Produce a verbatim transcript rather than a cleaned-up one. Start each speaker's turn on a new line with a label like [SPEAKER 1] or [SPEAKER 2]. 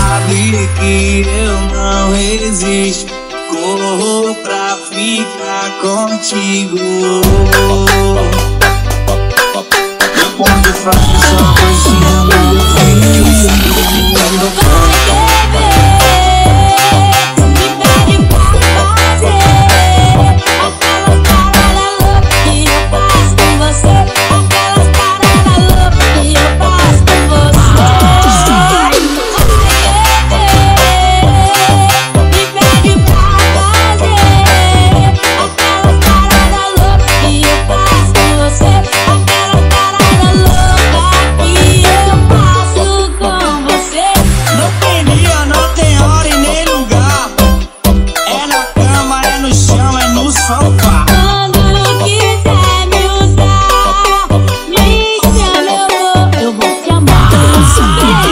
[SPEAKER 1] sabe que eu não resisto. Corro pra ficar contigo. Eu ponto fraco, só coisinha no fim.
[SPEAKER 2] Quando quiser me usar, me chama, eu vou, eu vou te amar.